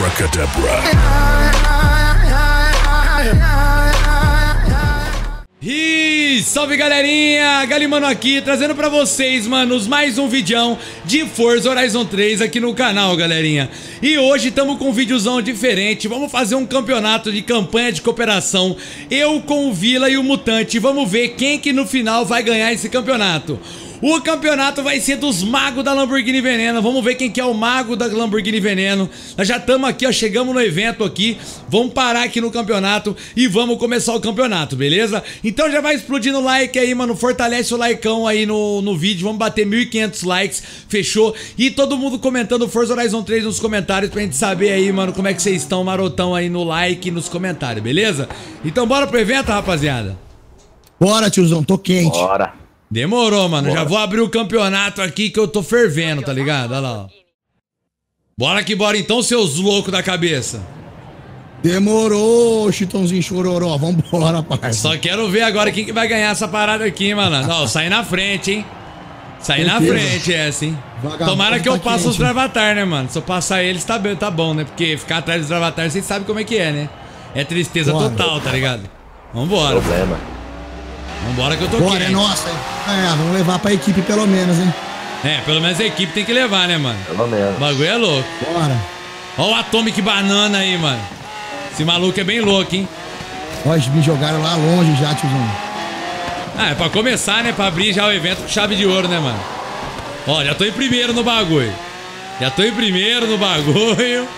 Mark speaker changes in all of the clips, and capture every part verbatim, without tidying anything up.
Speaker 1: Abracadabra.
Speaker 2: E salve galerinha, Galimano aqui, trazendo pra vocês, manos, mais um videão de Forza Horizon três aqui no canal, galerinha. E hoje estamos com um videozão diferente, vamos fazer um campeonato de campanha de cooperação, eu com o Vila e o Mutante. Vamos ver quem que no final vai ganhar esse campeonato. O campeonato vai ser dos magos da Lamborghini Veneno. Vamos ver quem que é o mago da Lamborghini Veneno. Nós já estamos aqui, ó, chegamos no evento aqui. Vamos parar aqui no campeonato e vamos começar o campeonato, beleza? Então já vai explodindo o like aí, mano. Fortalece o likeão aí no, no vídeo. Vamos bater mil e quinhentos likes, fechou? E todo mundo comentando Forza Horizon três nos comentários pra gente saber aí, mano, como é que vocês estão, marotão aí no like e nos comentários, beleza? Então bora pro evento, rapaziada?
Speaker 3: Bora, tiozão, tô quente.
Speaker 4: Bora.
Speaker 2: Demorou, mano.
Speaker 4: Bora.
Speaker 2: Já vou abrir o campeonato aqui que eu tô fervendo, tá ligado? Olha lá, ó. Bora que bora então, seus loucos da cabeça.
Speaker 3: Demorou, Chitãozinho Chororó. Vambora, parça.
Speaker 2: Só quero ver agora quem que vai ganhar essa parada aqui, mano. Não, sair na frente, hein? Sair na frente essa, hein?
Speaker 3: Vagabundo
Speaker 2: Tomara que eu
Speaker 3: tá
Speaker 2: passe
Speaker 3: quente.
Speaker 2: os Dravatar, né, mano? Se eu passar eles, tá, bem, tá bom, né? Porque ficar atrás dos Dravatar, vocês sabem como é que é, né? É tristeza
Speaker 3: Bora.
Speaker 2: total, tá ligado? Vambora.
Speaker 4: Problema.
Speaker 2: Vambora que eu tô
Speaker 3: Bora,
Speaker 2: quente.
Speaker 3: é nossa, hein? É, vamos levar pra equipe pelo menos, hein?
Speaker 2: É, pelo menos a equipe tem que levar, né, mano?
Speaker 4: Pelo menos.
Speaker 2: O bagulho é louco.
Speaker 3: Bora.
Speaker 2: Ó o Atomic Banana aí, mano. Esse maluco é bem louco, hein?
Speaker 3: Ó, eles me jogaram lá longe já, tiozão.
Speaker 2: Ah, é pra começar, né? Pra abrir já o evento com chave de ouro, né, mano? Ó, já tô em primeiro no bagulho. Já tô em primeiro no bagulho.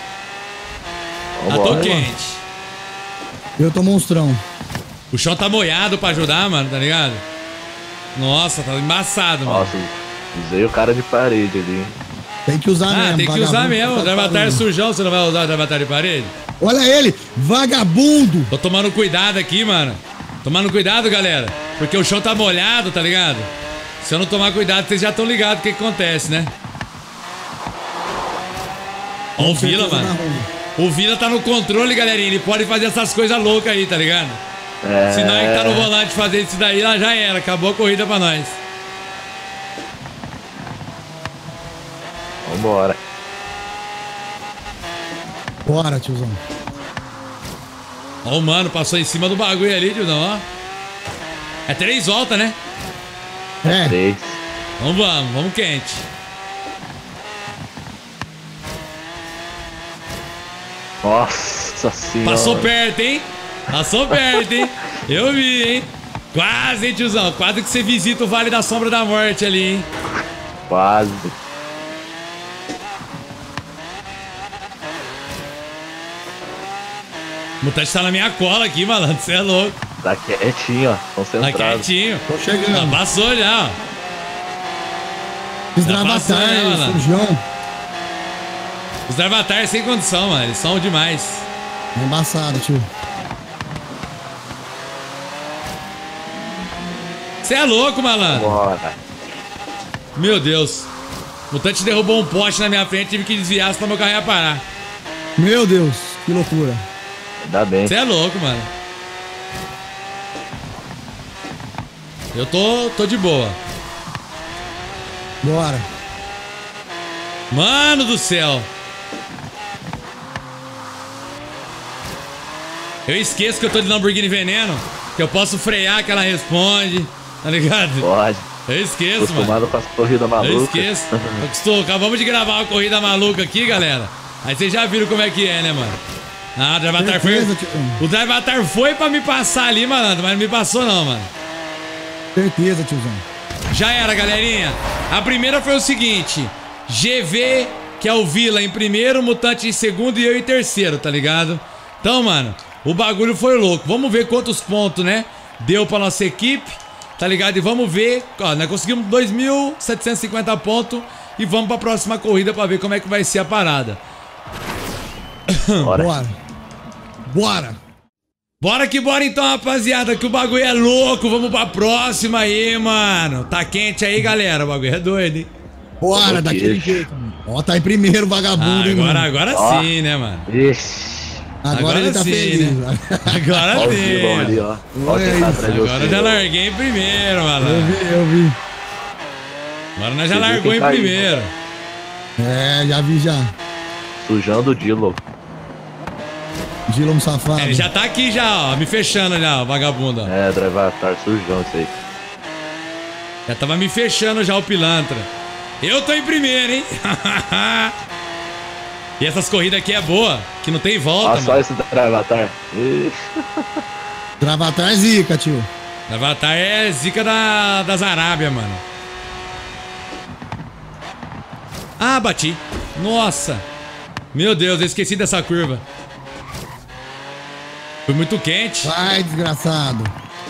Speaker 2: Já tô
Speaker 4: Vambora.
Speaker 2: quente.
Speaker 3: Eu tô monstrão.
Speaker 2: O chão tá molhado pra ajudar, mano, tá ligado? Nossa, tá embaçado, mano.
Speaker 4: Nossa, usei o cara de parede ali.
Speaker 3: Tem que usar
Speaker 2: Ah,
Speaker 3: mesmo.
Speaker 2: tem que usar
Speaker 3: vagabundo,
Speaker 2: mesmo. O
Speaker 3: tá
Speaker 2: Dravatar
Speaker 3: falando.
Speaker 2: sujão, você não vai usar o Dravatar de parede?
Speaker 3: Olha ele, vagabundo.
Speaker 2: Tô tomando cuidado aqui, mano. Tomando cuidado, galera. Porque o chão tá molhado, tá ligado? Se eu não tomar cuidado, vocês já estão ligados o que que acontece, né? Ó o
Speaker 3: Com
Speaker 2: Vila,
Speaker 3: certeza na
Speaker 2: mano.
Speaker 3: rua.
Speaker 2: O Vila tá no controle, galerinha. Ele pode fazer essas coisas loucas aí, tá ligado?
Speaker 4: É...
Speaker 2: Se nós que tá no volante fazer isso daí, lá já era. Acabou a corrida pra nós.
Speaker 4: Vambora.
Speaker 3: Bora, tiozão.
Speaker 2: Ó o mano, passou em cima do bagulho ali, tiozão, ó. É três voltas, né?
Speaker 3: É,
Speaker 4: Três.
Speaker 2: Vamos, vamos, vamos quente.
Speaker 4: Nossa senhora.
Speaker 2: Passou perto, hein? Passou perto, hein? Eu vi, hein? Quase, hein, tiozão? Quase que você visita o Vale da Sombra da Morte ali, hein?
Speaker 4: Quase.
Speaker 2: O Mutante tá na minha cola aqui, malandro. Você é louco.
Speaker 4: Tá quietinho, ó.
Speaker 2: Tá
Speaker 4: Concentrado.
Speaker 2: quietinho.
Speaker 3: tô
Speaker 2: Ah,
Speaker 3: chegando.
Speaker 2: passou já, ó.
Speaker 3: Fiz
Speaker 2: Já passou, né,
Speaker 3: Dravatar,
Speaker 2: mano?
Speaker 3: sujão.
Speaker 2: Os Dravatar sem condição, mano. Eles são demais.
Speaker 3: É embaçado, tio.
Speaker 2: Você é louco, malandro.
Speaker 4: Bora.
Speaker 2: Meu Deus. O Mutante derrubou um poste na minha frente. Tive que desviar, senão meu carro ia parar.
Speaker 3: Meu Deus, que loucura.
Speaker 4: Ainda bem.
Speaker 2: Você é louco, mano. Eu tô, tô de boa.
Speaker 3: Bora.
Speaker 2: Mano do céu. Eu esqueço que eu tô de Lamborghini Veneno. Que eu posso frear que ela responde. Tá ligado?
Speaker 4: Pode.
Speaker 2: Eu esqueço, mano.
Speaker 4: Acostumado com as corridas malucas.
Speaker 2: Eu esqueço. Eu estou, acabamos de gravar uma corrida maluca aqui, galera. Aí vocês já viram como é que é, né, mano? Ah, o Dravatar foi.
Speaker 3: Certeza, tio.
Speaker 2: O Dravatar foi pra me passar ali, malandro, mas não me passou, não, mano.
Speaker 3: Certeza, tiozão.
Speaker 2: Já era, galerinha. A primeira foi o seguinte: G V, que é o Vila, em primeiro, Mutante em segundo e eu em terceiro, tá ligado? Então, mano, o bagulho foi louco. Vamos ver quantos pontos, né? Deu pra nossa equipe, tá ligado? E vamos ver. Ó, nós conseguimos dois mil setecentos e cinquenta pontos. E vamos pra próxima corrida pra ver como é que vai ser a parada.
Speaker 4: Bora.
Speaker 3: Bora. Bora.
Speaker 2: Bora que bora então, rapaziada, que o bagulho é louco. Vamos pra próxima aí, mano. Tá quente aí, galera. O bagulho é doido, hein?
Speaker 3: Bora,
Speaker 4: Meu
Speaker 3: daquele
Speaker 4: Deus.
Speaker 3: jeito, mano. Ó, tá em primeiro, vagabundo,
Speaker 2: Ah,
Speaker 3: hein,
Speaker 2: agora,
Speaker 3: mano.
Speaker 2: agora
Speaker 4: Ó.
Speaker 2: sim, né, mano?
Speaker 4: Ixi.
Speaker 3: Agora,
Speaker 2: agora
Speaker 3: ele tá
Speaker 2: sim,
Speaker 3: feliz.
Speaker 2: né? Agora
Speaker 4: Ó o vilão ali,
Speaker 2: sim.
Speaker 4: ó. Ó
Speaker 3: Olha
Speaker 4: quem tá
Speaker 3: isso.
Speaker 4: atrás de
Speaker 2: Agora
Speaker 4: você.
Speaker 2: eu já larguei em primeiro,
Speaker 3: Eu
Speaker 2: mano.
Speaker 3: vi, eu vi.
Speaker 2: Agora nós já
Speaker 4: Você viu
Speaker 2: largou
Speaker 4: quem
Speaker 2: em
Speaker 4: caiu,
Speaker 2: primeiro.
Speaker 3: É, já vi já.
Speaker 4: Sujando o Dilo.
Speaker 3: Dilon safado.
Speaker 2: É, ele já tá aqui já, ó, me fechando já, o vagabundo. Ó.
Speaker 4: É, Drivatar, sujão isso aí.
Speaker 2: Já tava me fechando já o pilantra. Eu tô em primeiro, hein? E essas corridas aqui é boa, que não tem volta,
Speaker 4: Olha só
Speaker 2: mano.
Speaker 4: esse Drivatar. Ih.
Speaker 3: Gravatar zica, tio.
Speaker 2: Avatar é zica da, das Arábia, mano. Ah, bati. Nossa. Meu Deus, eu esqueci dessa curva. Foi muito quente.
Speaker 3: Vai, desgraçado.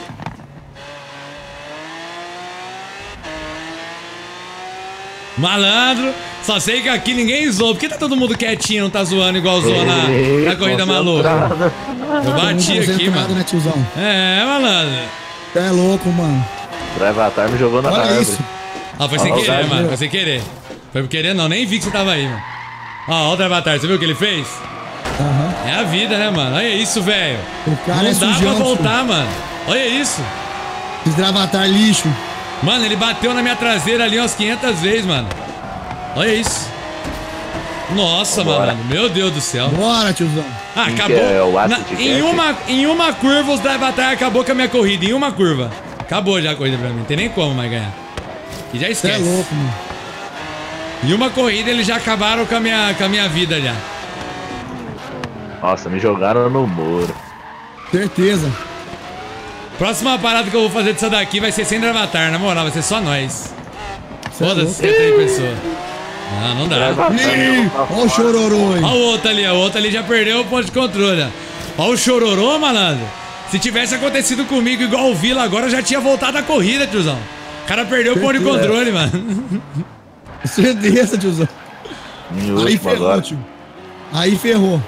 Speaker 2: Malandro. Só sei que aqui ninguém zoa. Por que tá todo mundo quietinho, não tá zoando igual zoou na,
Speaker 4: Ei,
Speaker 2: na corrida
Speaker 4: concentrado.
Speaker 2: maluca? Eu bati aqui,
Speaker 3: Concentrado,
Speaker 2: mano.
Speaker 3: né, tiozão?
Speaker 2: É, malandro.
Speaker 3: Você é louco, mano.
Speaker 4: Drivatar me jogou na
Speaker 3: Olha
Speaker 4: árvore.
Speaker 3: isso.
Speaker 2: Ah, foi sem
Speaker 4: Ó,
Speaker 2: querer,
Speaker 4: cara,
Speaker 2: mano.
Speaker 3: meu.
Speaker 2: Foi sem querer. Foi por querer, não. Nem vi que você tava aí, mano. Ó, ó o Travatar. Você viu o que ele fez?
Speaker 3: Aham.
Speaker 2: É a vida, né, mano? Olha isso, velho.
Speaker 3: O cara
Speaker 2: Não
Speaker 3: é
Speaker 2: dá
Speaker 3: sujão,
Speaker 2: pra voltar, mano. Olha isso.
Speaker 3: tio. Esses gravatar lixo.
Speaker 2: Mano, ele bateu na minha traseira ali umas quinhentas vezes, mano. Olha isso. Nossa,
Speaker 4: Vambora.
Speaker 2: mano. Meu Deus do céu.
Speaker 3: Bora, tiozão.
Speaker 2: Ah,
Speaker 4: Quem que
Speaker 2: acabou.
Speaker 4: é? O
Speaker 2: Na-
Speaker 4: Acid
Speaker 2: em,
Speaker 4: Cat?
Speaker 2: uma, em uma curva, os Drivatar acabou com a minha corrida. Em uma curva. Acabou já a corrida pra mim. Não tem nem como mais ganhar. E já
Speaker 3: Você é
Speaker 2: esquece.
Speaker 3: louco, mano.
Speaker 2: Em uma corrida, eles já acabaram com a minha, com a minha vida já.
Speaker 4: Nossa, me jogaram no muro.
Speaker 3: Certeza.
Speaker 2: Próxima parada que eu vou fazer dessa daqui vai ser sem Drivatar. Na moral, vai ser só nós.
Speaker 3: Cê é
Speaker 2: Foda-se,
Speaker 3: louco.
Speaker 2: se é três pessoas. Não, não dá.
Speaker 4: Drivatar me
Speaker 3: Ih,
Speaker 4: jogou pra
Speaker 3: olha o
Speaker 4: fora.
Speaker 3: chororô aí.
Speaker 2: Olha o outro ali, ó. O outro ali já perdeu o ponto de controle. ó. Olha o chororô, malandro. Se tivesse acontecido comigo igual o Vila agora, eu já tinha voltado a corrida, tiozão. O cara perdeu o ponto de
Speaker 3: Certeza.
Speaker 2: controle, mano.
Speaker 3: Certeza, tiozão.
Speaker 4: Em
Speaker 3: Aí
Speaker 4: último
Speaker 3: ferrou,
Speaker 4: agora.
Speaker 3: tio. Aí ferrou.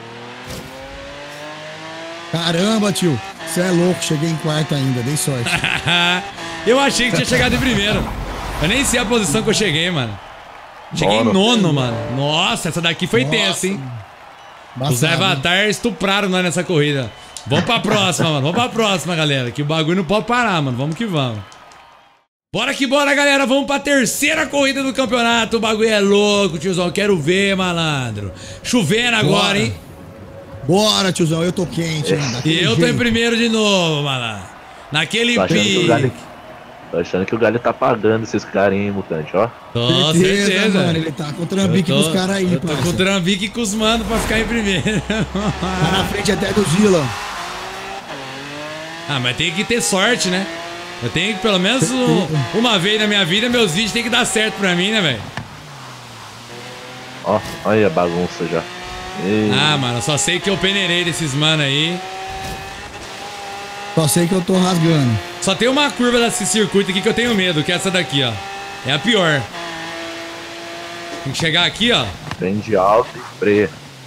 Speaker 3: Caramba, tio. Você é louco. Cheguei em quarto ainda. Dei sorte.
Speaker 2: Eu achei que tinha chegado em primeiro. Eu nem sei a posição que eu cheguei, mano. Cheguei em
Speaker 4: Nono.
Speaker 2: nono, mano. Nossa, essa daqui foi
Speaker 3: Nossa,
Speaker 2: tensa, hein? Os
Speaker 3: Embaçado.
Speaker 2: Avatar estupraram nós nessa corrida. Vamos pra próxima, mano. Vamos pra próxima, galera. Que o bagulho não pode parar, mano. Vamos que vamos. Bora que bora, galera. Vamos pra terceira corrida do campeonato. O bagulho é louco, tiozão. Quero ver, malandro. Chovendo agora,
Speaker 3: Bora.
Speaker 2: hein?
Speaker 3: Bora, tiozão. Eu tô quente ainda.
Speaker 2: E
Speaker 3: daquele
Speaker 2: eu tô em
Speaker 3: jeito.
Speaker 2: primeiro de novo, malandro. Naquele
Speaker 4: Tô achando que o
Speaker 2: pique.
Speaker 4: Galho... Tô achando que o Galho tá pagando esses carinhos, mutante, ó.
Speaker 2: Tô,
Speaker 3: Certeza,
Speaker 2: certeza.
Speaker 3: mano. Ele tá com o trambique
Speaker 2: Eu tô-
Speaker 3: dos caras aí,
Speaker 2: Eu tô com o
Speaker 3: parça.
Speaker 2: trambique com os manos pra ficar em primeiro.
Speaker 3: Tá na frente até do Zila.
Speaker 2: Ah, mas tem que ter sorte, né? Eu tenho que, pelo menos um-
Speaker 3: Certeza.
Speaker 2: uma vez na minha vida, meus vídeos tem que dar certo pra mim, né, velho?
Speaker 4: Ó, olha aí a bagunça já. Ei,
Speaker 2: Ah, mano, eu só sei que eu peneirei desses mano aí.
Speaker 3: Só sei que eu tô rasgando.
Speaker 2: Só tem uma curva desse circuito aqui que eu tenho medo, que é essa daqui, ó. É a pior. Tem que chegar aqui, ó.
Speaker 4: Vem de alto e freia.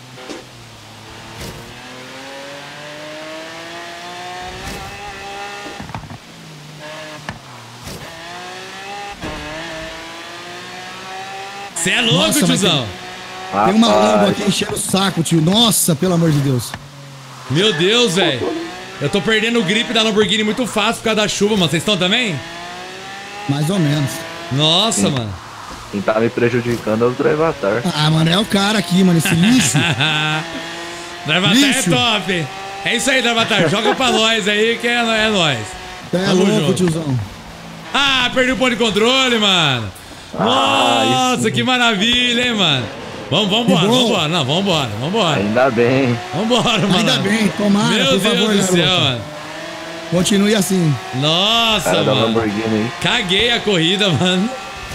Speaker 2: Cê é louco,
Speaker 3: Nossa, mas
Speaker 2: tiozão.
Speaker 3: Tem uma
Speaker 4: Rapaz,
Speaker 3: lâmpada aqui enchendo o saco, tio. Nossa, pelo amor de Deus.
Speaker 2: Meu Deus, velho. Eu tô perdendo o grip da Lamborghini muito fácil por causa da chuva, mano. Vocês estão também?
Speaker 3: Mais ou menos.
Speaker 2: Nossa, mano.
Speaker 4: Quem tá me prejudicando é o Drivatar.
Speaker 3: Ah, mano, é o cara aqui, mano. Esse lixo.
Speaker 2: Dravatar é
Speaker 3: Lixo.
Speaker 2: top. É isso aí, Dravatar. Joga pra nós aí que é, é nóis.
Speaker 3: Você é
Speaker 2: Tamo
Speaker 3: louco,
Speaker 2: junto.
Speaker 3: tiozão.
Speaker 2: Ah, perdi o ponto de controle, mano.
Speaker 4: Ah,
Speaker 2: Nossa, que maravilha, hein, mano. Vamos, vamos embora,
Speaker 3: Que bom.
Speaker 2: vamos embora. Não, vamos embora, vamos embora.
Speaker 4: Ainda bem.
Speaker 2: Vamos embora, mano.
Speaker 3: Ainda bem, tomara,
Speaker 2: Meu
Speaker 3: por
Speaker 2: Deus
Speaker 3: favor,
Speaker 2: do
Speaker 3: garoto.
Speaker 2: céu, mano.
Speaker 3: Continue assim.
Speaker 2: Nossa,
Speaker 4: Cara da
Speaker 2: mano.
Speaker 4: Lamborghini aí.
Speaker 2: Caguei a corrida, mano.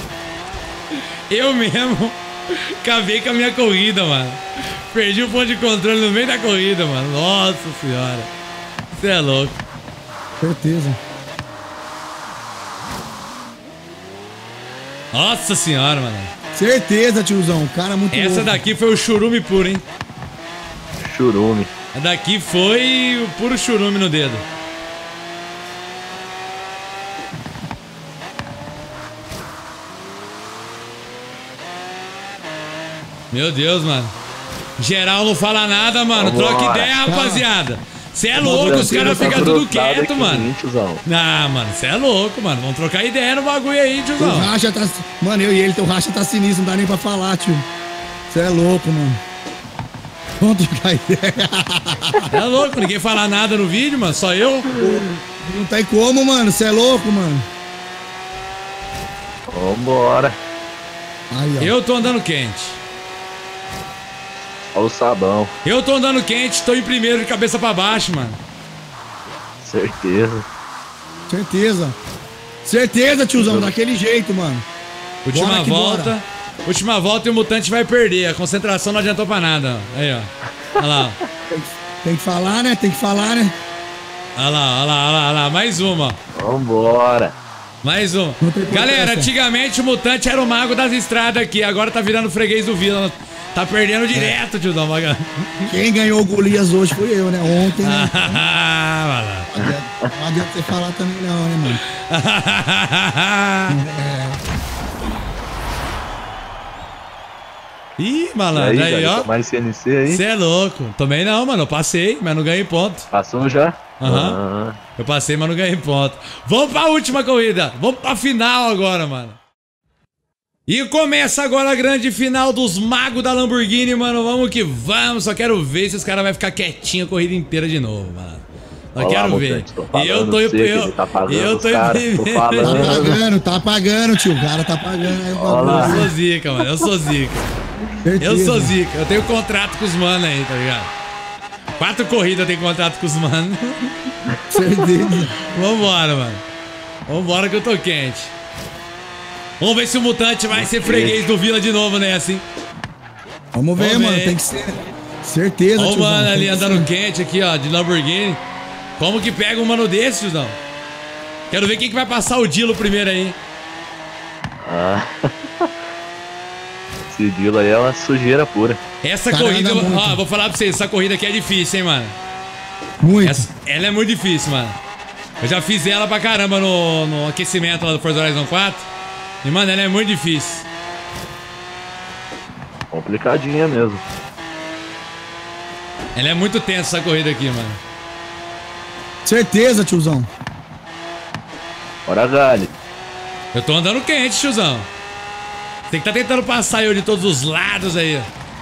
Speaker 2: Eu mesmo cavei com a minha corrida, mano. Perdi o ponto de controle no meio da corrida, mano. Nossa senhora. Você é louco.
Speaker 3: Certeza.
Speaker 2: Nossa senhora, mano.
Speaker 3: Certeza, tiozão. Cara muito
Speaker 2: Essa
Speaker 3: louco.
Speaker 2: daqui foi o churume puro, hein?
Speaker 4: Churume.
Speaker 2: A daqui foi o puro churume no dedo. Meu Deus, mano. Geral não fala nada, mano.
Speaker 4: Vambora.
Speaker 2: Troca ideia, rapaziada. Você é louco, os caras
Speaker 4: Tá
Speaker 2: ficam tudo
Speaker 4: grudado
Speaker 2: quieto,
Speaker 4: aqui em
Speaker 2: mano.
Speaker 4: mim, tiozão.
Speaker 2: Ah, mano, você é louco, mano. Vamos trocar ideia no bagulho aí,
Speaker 3: O
Speaker 2: tiozão.
Speaker 3: racha tá... Mano, eu e ele, teu racha tá sinistro. Não dá nem pra falar, tio. Você é louco, mano. pronto, trocar ideia.
Speaker 2: É louco, ninguém fala nada no vídeo, mano. Só eu.
Speaker 3: Não tem como, mano. Você é louco, mano.
Speaker 4: Vambora.
Speaker 3: Aí, ó.
Speaker 2: Eu tô andando quente.
Speaker 4: Olha o sabão.
Speaker 2: Eu tô andando quente, tô em primeiro de cabeça pra baixo, mano.
Speaker 4: Certeza.
Speaker 3: Certeza. Certeza, tiozão. Daquele jeito, mano.
Speaker 2: Última
Speaker 3: Bora que
Speaker 2: volta.
Speaker 3: bora.
Speaker 2: Última volta e o mutante vai perder. A concentração não adiantou pra nada. Ó. Aí, ó. Olha lá. Ó.
Speaker 3: Tem que, tem que falar, né? Tem que falar, né?
Speaker 2: Olha lá, olha lá, olha lá, olha lá. Mais uma, ó.
Speaker 4: Vambora.
Speaker 2: Mais uma.
Speaker 3: Não tem
Speaker 2: Galera,
Speaker 3: importância.
Speaker 2: antigamente o mutante era o mago das estradas aqui. Agora tá virando freguês do Vila. Tá perdendo direto, tiozão. Bacana.
Speaker 3: Quem ganhou o Golias hoje foi eu, né? Ontem, né?
Speaker 2: Ah, vai lá.
Speaker 3: Não adianta, não adianta você falar também não, né, mano? É,
Speaker 2: Ih,
Speaker 4: E
Speaker 2: malandro, aí,
Speaker 4: aí,
Speaker 2: ó.
Speaker 4: mais C N C aí?
Speaker 2: Você é louco. Também não, mano. Eu passei, mas não ganhei ponto.
Speaker 4: Passou já?
Speaker 2: Aham.
Speaker 4: Ah,
Speaker 2: Eu passei, mas não ganhei ponto. Vamos pra última corrida. Vamos pra final agora, mano. E começa agora a grande final dos magos da Lamborghini, mano. Vamos que vamos. Só quero ver se os caras vão ficar quietinho a corrida inteira de novo, mano. Só
Speaker 4: Olha lá,
Speaker 2: quero ver.
Speaker 4: mutante, tô falando,
Speaker 2: E eu tô em
Speaker 4: sei que ele
Speaker 2: eu,
Speaker 4: tá pagando
Speaker 2: eu
Speaker 4: os
Speaker 2: tô em
Speaker 4: cara, tô
Speaker 2: primeiro.
Speaker 4: falando.
Speaker 3: tá pagando, tá pagando, tio. O cara tá pagando aí o
Speaker 4: Olha lá.
Speaker 3: bagulho.
Speaker 2: Eu sou zica, mano. Eu sou zica. Eu
Speaker 3: Certeza.
Speaker 2: sou zica. Eu tenho contrato com os manos aí, tá ligado? Quatro corridas eu tenho contrato com os manos.
Speaker 3: Certeza.
Speaker 2: Vambora, mano. Vambora que eu tô quente. Vamos ver se o mutante vai ser freguês do Vila de novo, né? Assim.
Speaker 3: Vamos ver,
Speaker 2: Vamos
Speaker 3: mano.
Speaker 2: ver.
Speaker 3: Tem que ser. Certeza,
Speaker 2: Ó o
Speaker 3: tiozão.
Speaker 2: mano
Speaker 3: tem
Speaker 2: ali
Speaker 3: que
Speaker 2: andando
Speaker 3: ser.
Speaker 2: quente aqui, ó, de Lamborghini. Como que pega um mano desse, tiozão? Quero ver quem que vai passar o Dilo primeiro aí.
Speaker 4: Ah. Esse Dilo aí é uma sujeira pura.
Speaker 2: Essa
Speaker 3: Cara,
Speaker 2: corrida,
Speaker 3: anda
Speaker 2: eu-
Speaker 3: muito.
Speaker 2: ó, vou falar pra vocês, essa corrida aqui é difícil, hein, mano.
Speaker 3: Muito.
Speaker 2: Essa- ela é muito difícil, mano. Eu já fiz ela pra caramba no, no aquecimento lá do Forza Horizon quatro. E, mano, ela é muito difícil.
Speaker 4: Complicadinha mesmo.
Speaker 2: Ela é muito tensa essa corrida aqui, mano.
Speaker 3: Certeza, tiozão.
Speaker 4: Bora, Gali.
Speaker 2: Eu tô andando quente, tiozão. Tem que tá tentando passar eu de todos os lados aí.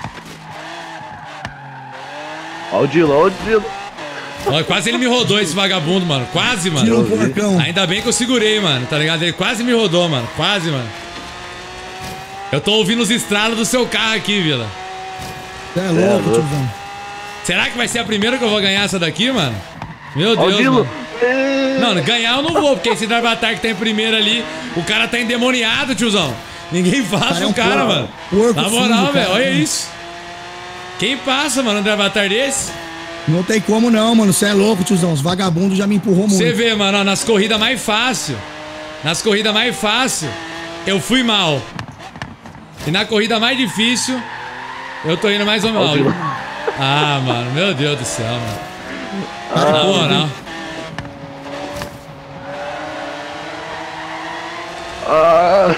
Speaker 4: Ó o Dilo, ó o Dilo.
Speaker 2: Ó, quase ele me rodou esse vagabundo, mano. Quase, mano.
Speaker 3: Tira o
Speaker 4: vi.
Speaker 3: porcão.
Speaker 2: Ainda bem que eu segurei, mano, tá ligado? Ele quase me rodou, mano. Quase, mano. Eu tô ouvindo os estralos do seu carro aqui, Vila.
Speaker 3: Você é
Speaker 4: é
Speaker 3: louco,
Speaker 4: louco.
Speaker 3: tiozão.
Speaker 2: Será que vai ser a primeira que eu vou ganhar essa daqui, mano? Meu
Speaker 4: Ó o
Speaker 2: Deus,
Speaker 4: Dilo.
Speaker 2: mano. Não, ganhar eu não vou, porque esse Darvatar que tá em primeiro ali, o cara tá endemoniado, tiozão. Ninguém passa
Speaker 3: Cara, é
Speaker 2: o
Speaker 3: um
Speaker 2: cara,
Speaker 3: porco.
Speaker 2: mano.
Speaker 3: Porco
Speaker 2: Na moral,
Speaker 3: fundo,
Speaker 2: velho,
Speaker 3: cara.
Speaker 2: olha isso. Quem passa, mano, um Darvatar desse?
Speaker 3: Não tem como não, mano. Você é louco, tiozão. Os vagabundos já me empurrou muito.
Speaker 2: Você vê, mano, ó, nas corridas mais fácil, nas corridas mais fácil, eu fui mal. E na corrida mais difícil, eu tô indo mais ou menos.
Speaker 4: Dilo.
Speaker 2: Ah, mano, meu Deus do céu, mano. Na moral.
Speaker 4: Ah,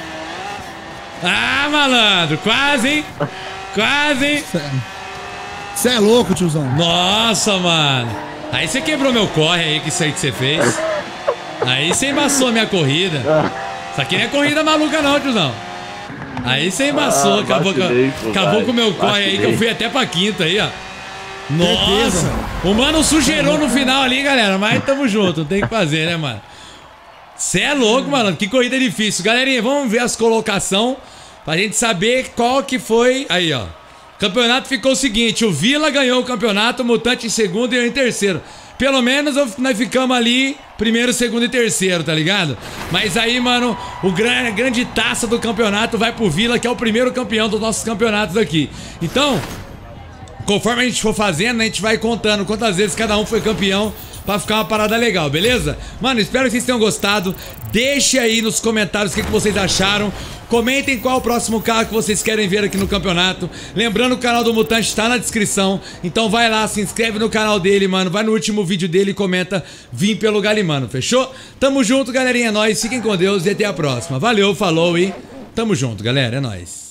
Speaker 2: Ah, malandro, quase, hein? Quase, hein?
Speaker 3: Você é louco, tiozão.
Speaker 2: Nossa, mano. Aí você quebrou meu corre aí, que isso aí que você fez. Aí você embaçou a minha corrida. Isso aqui não é corrida maluca não, tiozão. Aí você embaçou,
Speaker 4: Ah,
Speaker 2: acabou, com-
Speaker 4: vacilei, pô,
Speaker 2: acabou
Speaker 4: vai.
Speaker 2: com o meu corre aí, que eu
Speaker 4: Vacilei.
Speaker 2: fui até pra quinta aí, ó. Nossa,
Speaker 3: Certeza.
Speaker 2: o mano sujeirou no final ali, galera, mas tamo junto, tem que fazer, né, mano? Cê é louco, mano, que corrida difícil. Galerinha, vamos ver as colocações pra gente saber qual que foi. Aí, ó. O campeonato ficou o seguinte, o Vila ganhou o campeonato, o Mutante em segundo e eu em terceiro. Pelo menos eu- nós ficamos ali primeiro, segundo e terceiro, tá ligado? Mas aí, mano, o gran, a grande taça do campeonato vai pro Vila, que é o primeiro campeão dos nossos campeonatos aqui. Então, conforme a gente for fazendo, a gente vai contando quantas vezes cada um foi campeão pra ficar uma parada legal, beleza? Mano, espero que vocês tenham gostado. Deixe aí nos comentários o que, que vocês acharam. Comentem qual o próximo carro que vocês querem ver aqui no campeonato. Lembrando, o canal do Mutante tá na descrição. Então vai lá, se inscreve no canal dele, mano. Vai no último vídeo dele e comenta Vim pelo Galimano, fechou? Tamo junto, galerinha, é nóis. Fiquem com Deus e até a próxima. Valeu, falou e tamo junto, galera, é nóis.